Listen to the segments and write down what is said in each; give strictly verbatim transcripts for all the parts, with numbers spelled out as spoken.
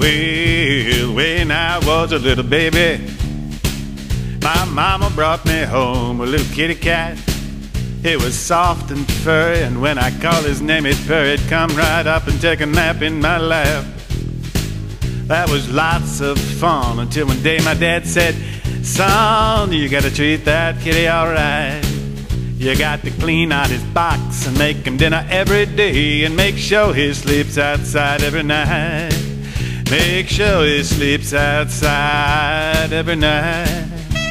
Well, when I was a little baby, my mama brought me home a little kitty cat. It was soft and furry, and when I called his name it purred, come right up and take a nap in my lap. That was lots of fun until one day my dad said, "Son, you gotta treat that kitty alright. You got to clean out his box and make him dinner every day, and make sure he sleeps outside every night. Make sure he sleeps outside every night."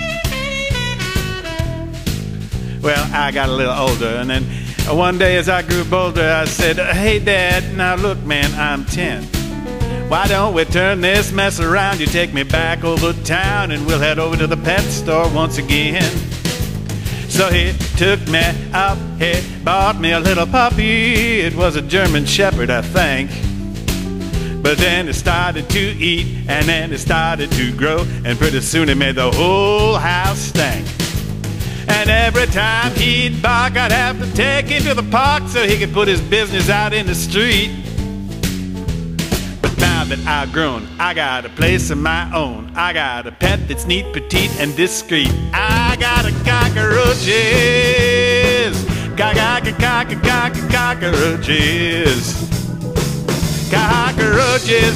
Well, I got a little older, and then one day as I grew bolder, I said, "Hey Dad, now look man, I'm ten. Why don't we turn this mess around? You take me back over town and we'll head over to the pet store once again." So he took me up, he bought me a little puppy. It was a German Shepherd, I think. But then it started to eat, and then it started to grow, and pretty soon it made the whole house stink. And every time he'd bark, I'd have to take him to the park so he could put his business out in the street. But now that I've grown, I got a place of my own. I got a pet that's neat, petite, and discreet. I got a cockroaches, cockroaches, cockroaches,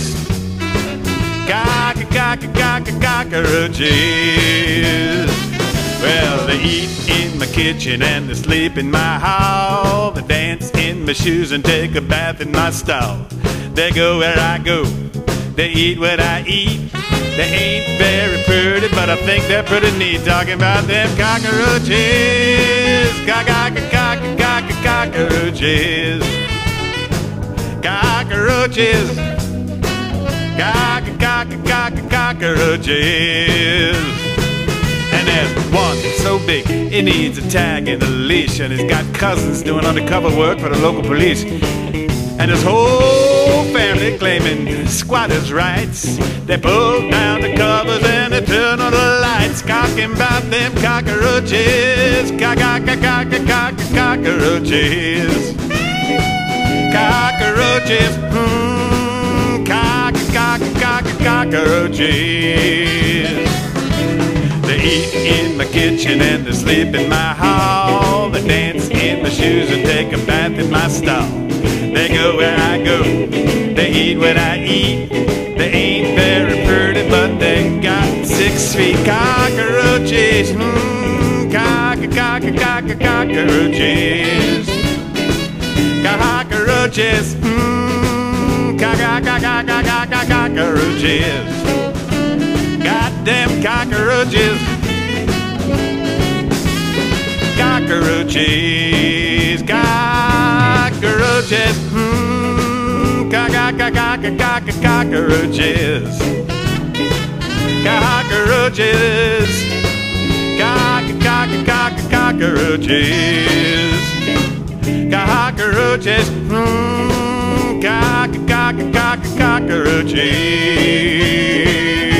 cockroaches. Well, they eat in my kitchen and they sleep in my hall. They dance in my shoes and take a bath in my stall. They go where I go, they eat what I eat. They ain't very pretty, but I think they're pretty neat. Talking about them cockroaches, cockroaches, cockroaches, cockroaches, cockroaches. And there's one so big, it needs a tag and a leash, and he's got cousins doing undercover work for the local police. And his whole family claiming squatters' rights. They pull down the covers and they turn on the lights, talking about them cockroaches, cockroaches, cockroaches, cockroaches, hmm, cockroaches. They eat in my kitchen and they sleep in my hall. They dance in my shoes and take a bath in my stall. They go where I go, they eat what I eat. They ain't very pretty, but they got six feet. Cockroaches, mmm, cock, cock, cock, cockroaches, cockroaches, mmm, cock, cock, cock, cock, cockroaches. Goddamn cockroaches, cockroaches, cockroaches, hmm, cock, cock, cock, cock, cockroaches, cockroaches, cock, cock, cock, cockroaches, cockroaches, hmm, cock, cock, cock, cockroaches.